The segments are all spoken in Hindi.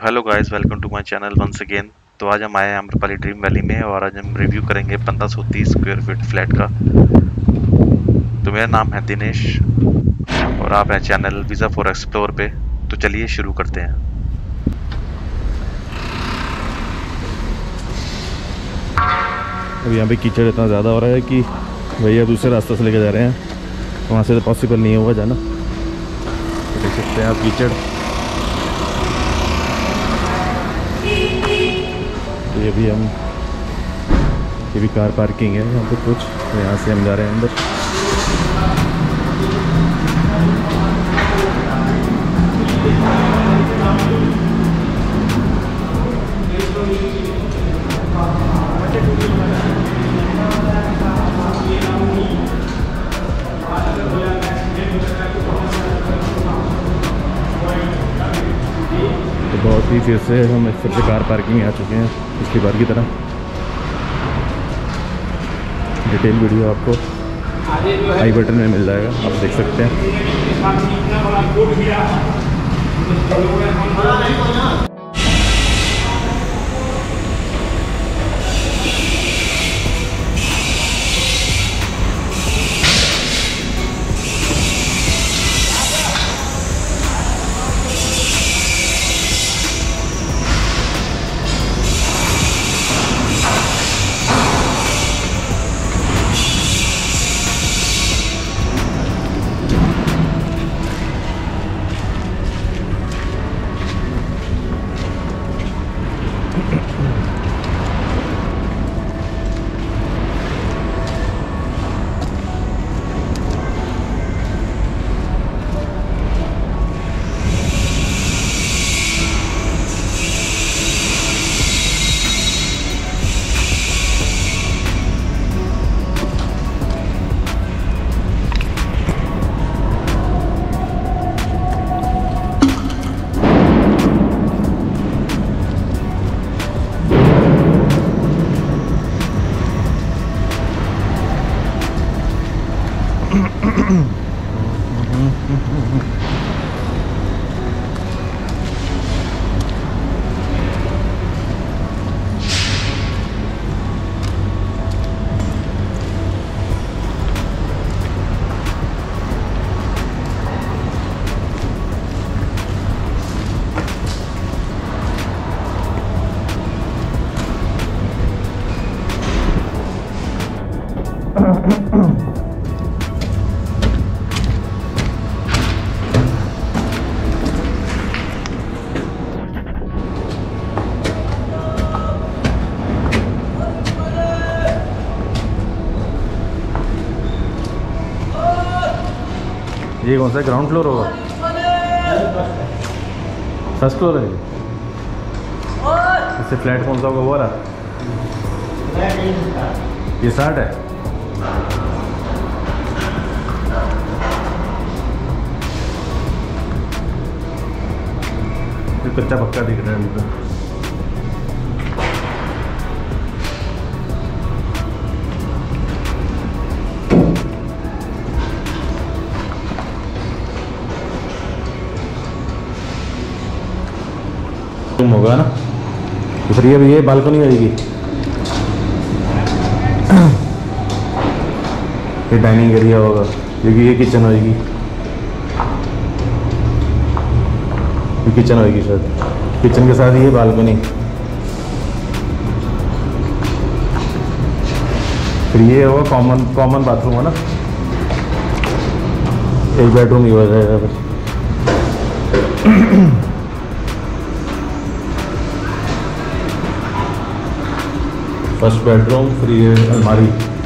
Hello guys, welcome to my channel once again. तो आज हम आए हैं आम्रपाली ड्रीम वैली में और आज हम रिव्यू करेंगे 1530 स्क्वायर फीट फ्लैट का। तो मेरा नाम है दिनेश और आप हैं चैनल वीज़ा फॉर एक्सप्लोर पे। तो चलिए शुरू करते हैं। अभी यहाँ पे कीचड़ इतना ज़्यादा हो रहा है कि भैया दूसरे रास्ते से लेके जा रहे हैं, वहाँ से तो पॉसिबल नहीं होगा जाना। तो देख सकते हैं आप कीचड़। तो ये भी कार पार्किंग है यहाँ पे कुछ, तो यहाँ से हम जा रहे हैं अंदर। तो बहुत ही फिर से कार पार्किंग आ चुके हैं पिछली बार की तरह। डिटेल वीडियो आपको आई बटन में मिल जाएगा, आप देख सकते हैं। ये कौन सा ग्राउंड फ्लोर होगा? फर्स्ट फ्लोर है। इससे फ्लैट कौन सा होगा वो रहा? ये 60 है। ये कच्चा पक्का दिख रहा है अभी तो। होगा ना, तो फिर ये बालकनी होगी, ये डाइनिंग एरिया होगा, क्योंकि ये किचन होगी, ये किचन होगी शायद। किचन के साथ ये बालकनी, फिर ये होगा कॉमन बाथरूम है ना, एक बेडरूम ही हो जाएगा फिर। फर्स्ट बेडरूम, फिर ये अलमारी,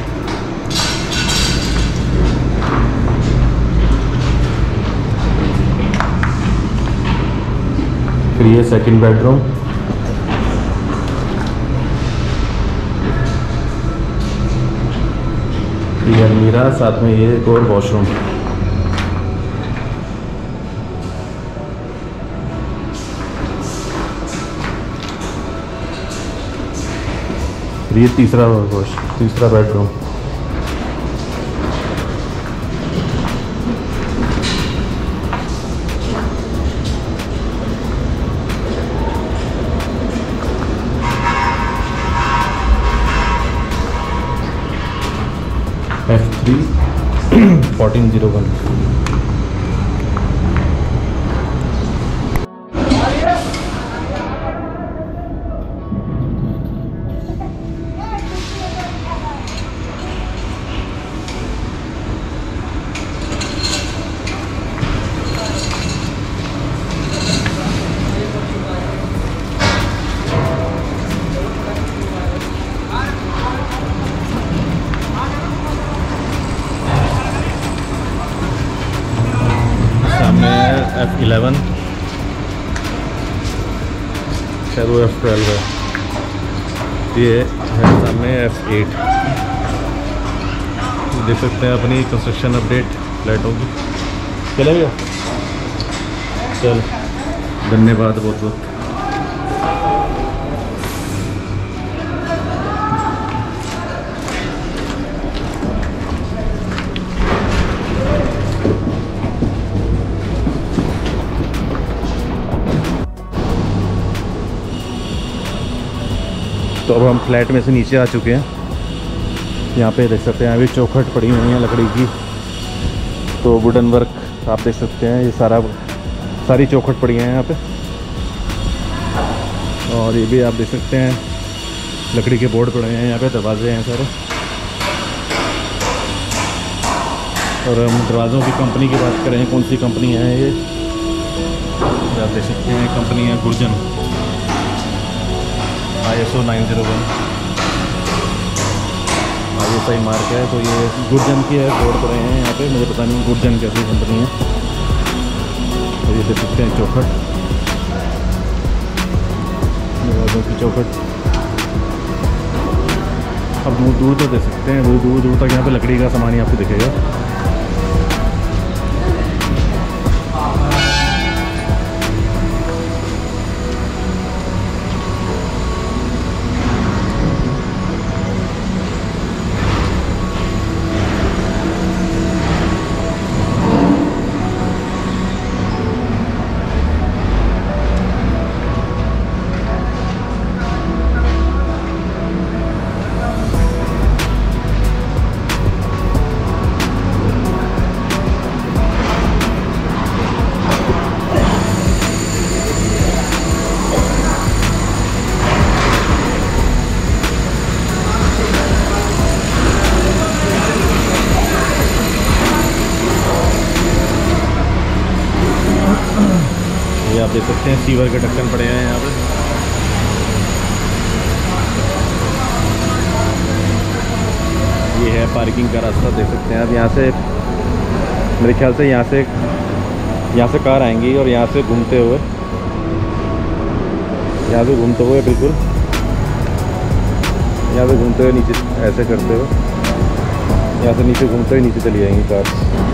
फिर ये सेकंड बेडरूम, ये अलमीरा, साथ में ये एक और वॉशरूम। ये तीसरा बेडरूम। 1401। F11 शायद वो F12 है, ये है सामने F8। देख सकते हैं अपनी कंस्ट्रक्शन अपडेट फ्लैटों की। चले भैया, चल धन्यवाद बहुत बहुत। तो अब हम फ्लैट में से नीचे आ चुके हैं। यहाँ पे देख सकते हैं अभी चौखट पड़ी हुई है लकड़ी की, तो वुडन वर्क आप देख सकते हैं, ये सारी चौखट पड़ी है यहाँ पे। और ये भी आप देख सकते हैं लकड़ी के बोर्ड पड़े हैं यहाँ पे, दरवाजे हैं सारे। और हम दरवाज़ों की कंपनी की बात करें, कौन सी कंपनी है ये आप देख सकते हैं, कंपनी है गुर्जन ISO 901 ISI मार्क है। तो ये गुर्जन की है, बोर्ड पड़े हैं यहाँ पे, मुझे पता नहीं गुर्जन कैसी कंपनी है। तो ये देख सकते हैं चौखट, दरवाज़ों की चौखट। अब दूर दूर तक देख सकते हैं, दूर दूर तक यहाँ पे लकड़ी का सामान ही आपको दिखेगा। आप देख सकते हैं सीवर के ढक्कन पड़े हैं यहाँ पे। ये है पार्किंग का रास्ता, देख सकते हैं आप। यहाँ से मेरे ख्याल से यहाँ से कार आएंगी और यहाँ से घूमते हुए बिल्कुल यहाँ से घूमते हुए नीचे ऐसे करते हुए यहाँ से नीचे घूमते हुए नीचे चली जाएंगी कार।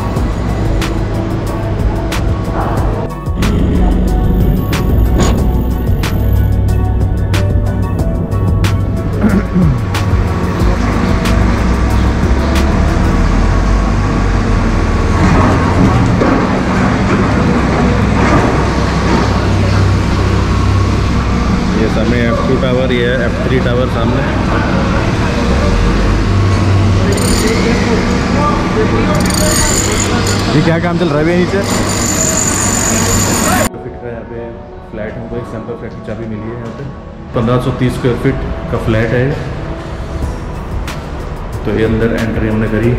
सामने F2 टावर, ये है F3 टावर सामने। ये क्या काम चल रहा है नीचे? फिट का यहाँ पे फ्लैट हमको एक सैंपल फ्लैट की चाबी मिली है। यहाँ पे 1530 स्क्वायर फीट का फ्लैट है। तो ये अंदर एंट्री हमने करी,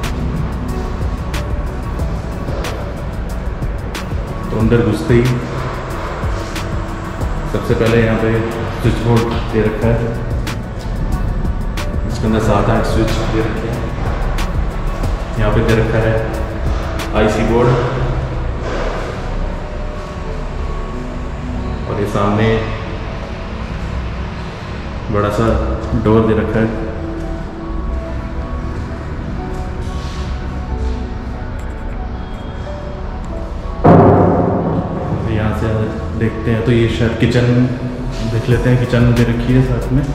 तो अंदर घुसते ही सबसे पहले यहाँ पे स्विच बोर्ड दे रखा है, इसके अंदर 7-8 स्विच दे रखे हैं। यहाँ पे दे रखा है IC बोर्ड, और ये सामने बड़ा सा डोर दे रखा है। यहाँ से देखते हैं तो ये शायद किचन देख लेते हैं। किचन दे रखी है साथ में,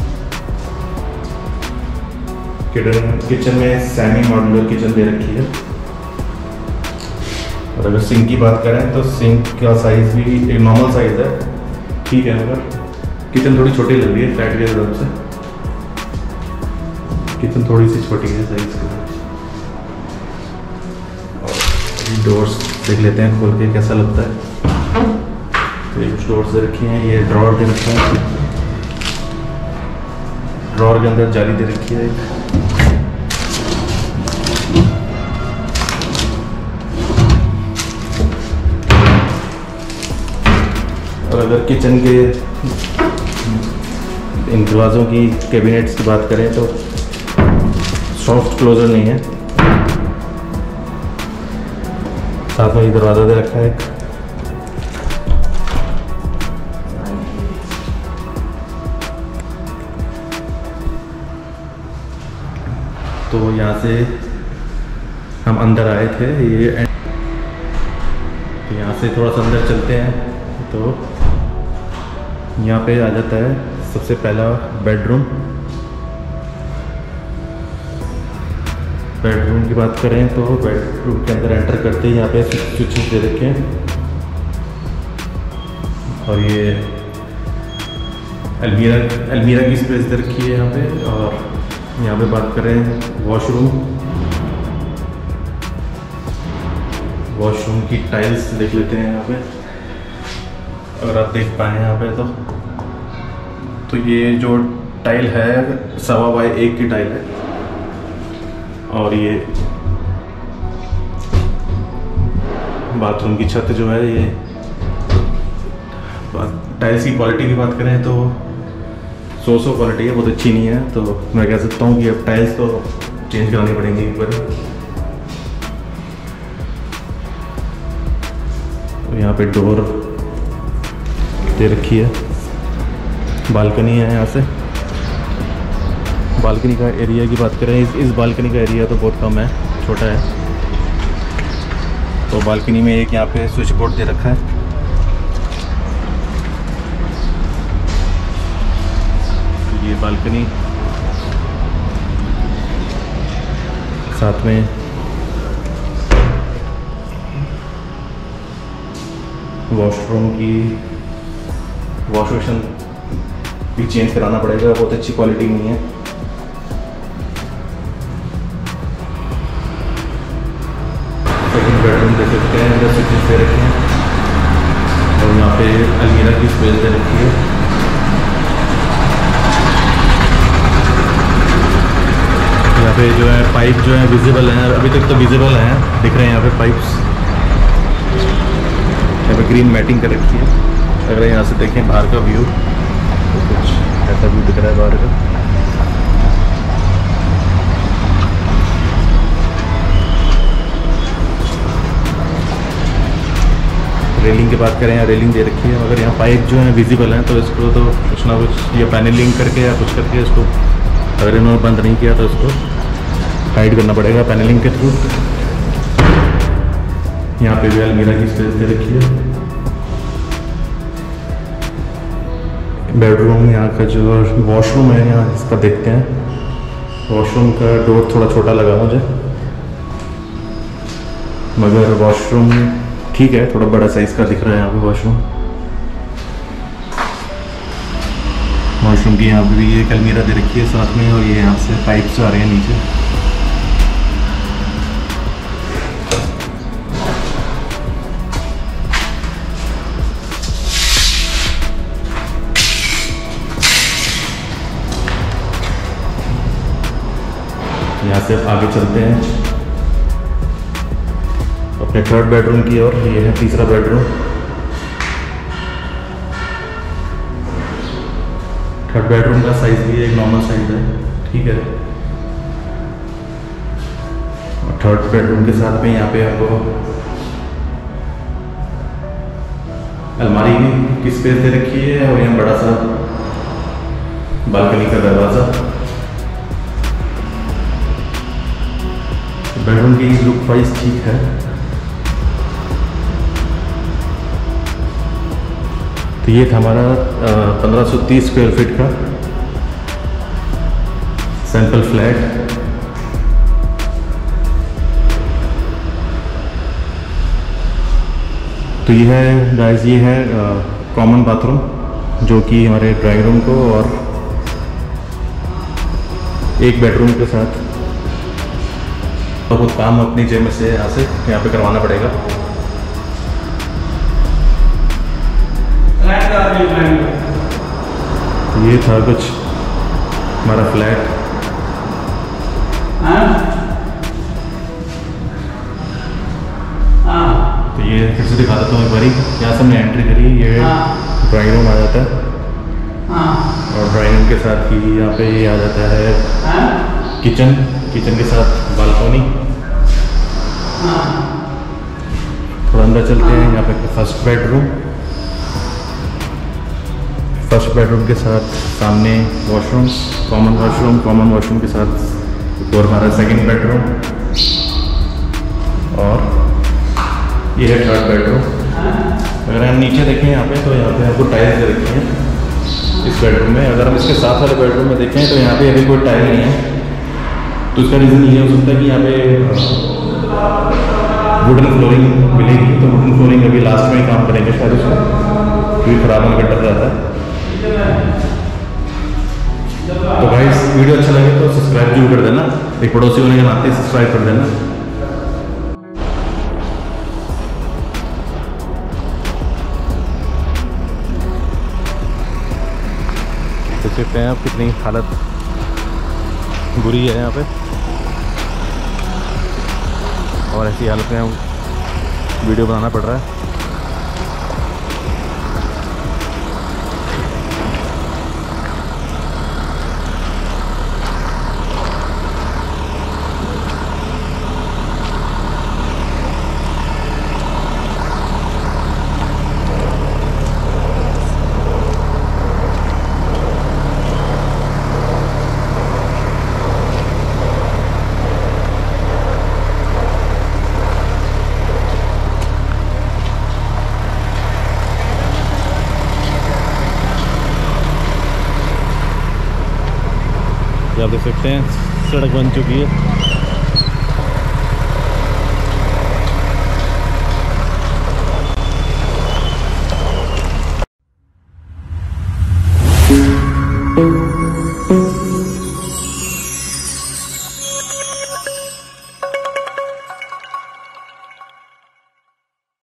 किचन में सेमी मॉड्यूलर किचन दे रखी है। और अगर सिंक की बात करें तो सिंक का साइज भी एक नॉर्मल साइज है, ठीक है। मगर किचन थोड़ी छोटी लग रही है फ्लैट के हिसाब से, किचन थोड़ी सी छोटी है साइज के। डोर्स देख लेते हैं खोल के कैसा लगता है। तो ये कुछ डोर्स दे रखी हैं, ये ड्रॉर दे रखा है, ड्रॉर के अंदर जाली दे रखी है एक। और अगर किचन के इन दरवाज़ों की कैबिनेट्स की बात करें तो सॉफ्ट क्लोजर नहीं है। साथ में ये दरवाज़ा दे रखा है एक। तो यहाँ से हम अंदर आए थे, ये तो यहाँ से थोड़ा सा अंदर चलते हैं। तो यहाँ पे आ जाता है सबसे पहला बेडरूम। बेडरूम की बात करें तो बेडरूम के अंदर एंटर करते ही यहाँ पे स्विचेस दे रखे हैं। और ये अलमीरा की स्पेस दे रखी है यहाँ पे। और यहाँ पे बात करें वॉशरूम की टाइल्स देख लेते हैं यहाँ पे, अगर आप देख पाए यहाँ पे तो ये जो टाइल है 1.25x1 की टाइल है। और ये बाथरूम की छत जो है, ये टाइल्स की क्वालिटी की बात करें तो सो क्वालिटी है, बहुत अच्छी नहीं है। तो मैं कह सकता हूँ कि अब टाइल्स तो चेंज करानी पड़ेंगी एक बार। तो यहाँ पे डोर दे रखी है, बालकनी है। यहाँ से बालकनी का एरिया की बात करें, इस बालकनी का एरिया तो बहुत कम है, छोटा है। तो बालकनी में एक यहाँ पे स्विच बोर्ड दे रखा है। ये बालकनी, साथ में वॉशरूम की वॉश बेसिन भी चेंज कराना पड़ेगा, बहुत अच्छी क्वालिटी नहीं है। सेकंड बेडरूम देख सकते हैं, अंदर स्विचेस दे रखे हैं। और यहाँ पे अलमीरा की स्पेस दे रखी है। यहाँ पे जो है पाइप जो है विजिबल हैं, अभी तक तो विजिबल हैं, दिख रहे हैं यहाँ पे पाइप्स। यहाँ पे ग्रीन मैटिंग कर रखी है। अगर यहाँ से देखें बाहर का व्यू तो कुछ ऐसा व्यू दिख रहा है बाहर का। रेलिंग की बात करें, यहाँ रेलिंग दे रखी है। अगर यहाँ पाइप जो है विजिबल हैं तो इसको तो कुछ ना कुछ ये पैनलिंग करके या कुछ करके इसको, अगर इन्होंने बंद नहीं किया तो इसको हाइड करना पड़ेगा पैनलिंग के थ्रू। यहाँ पे भी अलमीरा की स्पेस दे रखी है। बेडरूम, यहाँ का जो वॉशरूम है यहाँ इसका देखते हैं। वॉशरूम का डोर थोड़ा छोटा लगा मुझे, मगर वॉशरूम ठीक है, थोड़ा बड़ा साइज का दिख रहा है यहाँ पे वॉशरूम। वॉशरूम की यहाँ पे भी एक अलमीरा दे रखी है साथ में। और ये यहाँ से पाइप्स आ रहे हैं नीचे। यहाँ से आगे चलते हैं अपने थर्ड बेडरूम की ओर। ये है तीसरा बेडरूम। थर्ड बेडरूम का साइज भी एक नॉर्मल साइज है, ठीक है। और थर्ड बेडरूम के साथ में यहाँ पे आपको अलमारी की स्पेस दे रखी है। और यहाँ बड़ा सा बालकनी का दरवाज़ा। बेडरूम की लुक वाइज ठीक है। तो ये था हमारा 1530 स्क्वायर फीट का सैंपल फ्लैट। तो ये है गाइस, ये है कॉमन बाथरूम जो कि हमारे ड्राइंग रूम को और एक बेडरूम के साथ तो कुछ काम अपनी जेब में से यहाँ से यहाँ पे करवाना पड़ेगा। ये था कुछ हमारा फ्लैट। तो ये फिर से दिखा देता हूँ एक बारी। यहाँ से हमने एंट्री करी, ये ड्राइंग रूम आ जाता है और ड्राइंग रूम के साथ ही यहाँ पे ये आ जाता है किचन, किचन के साथ बालकनी। थोड़ा अंदर चलते हैं, यहाँ पे फर्स्ट बेडरूम, फर्स्ट बेडरूम के साथ सामने वॉशरूम, कॉमन वॉशरूम के साथ और हमारा सेकंड बेडरूम, और ये है थर्ड बेडरूम। अगर हम नीचे देखें यहाँ पे तो यहाँ पे आपको टाइल्स दे रखी हैं इस बेडरूम में। अगर हम इसके साथ वाले बेडरूम में देखें तो यहाँ पे अभी कोई टाइल नहीं है, तो इसका रीज़न ये हो सकता है कि यहाँ पे वुडन फ्लोरिंग मिलेगी। तो वुडन फ्लोरिंग अभी लास्ट में ही काम करेंगे शायद उसका, क्योंकि खराब होने का डर रहता है। तो भाई वीडियो अच्छा लगे तो सब्सक्राइब जरूर कर देना, एक पड़ोसी होने के नाते सब्सक्राइब कर देना। देख सकते हैं आप कितनी हालत बुरी है यहाँ पे, और ऐसी हालत में वीडियो बनाना पड़ रहा है। आप देख सकते हैं सड़क बन चुकी है।